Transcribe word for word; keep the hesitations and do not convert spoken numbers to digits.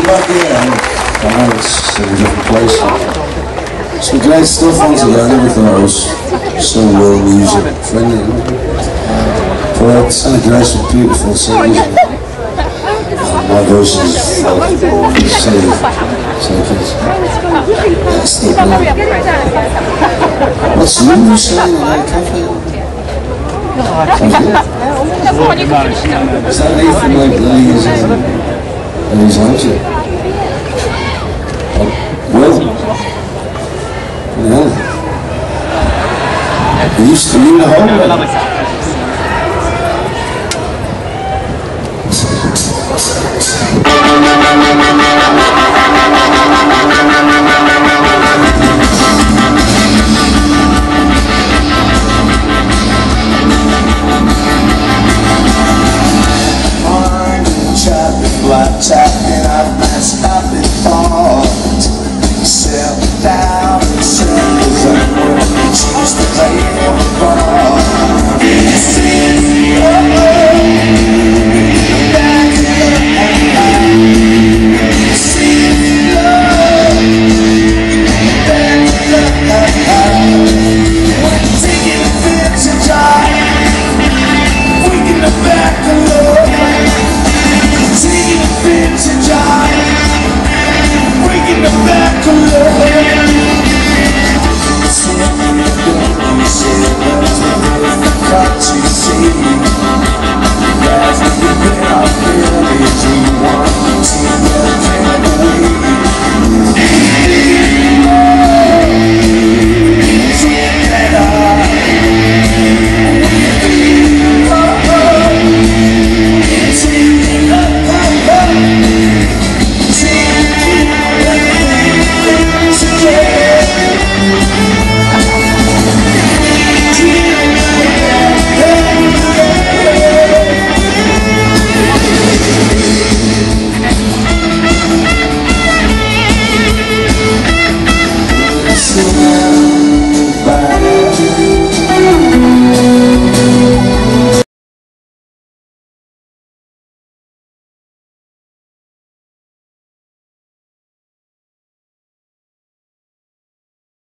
back here. Oh, it's in a different place. It's been great stuff on today. I never thought it was so world music friendly. But it's kind of great, some beautiful singers. And my voice is uh, silly. So it's yeah, still brilliant. What's you saying in that cafe? Is that Nathan like Lily's and Lily's auntie? Well, yeah. Are you still in the home? Thank you.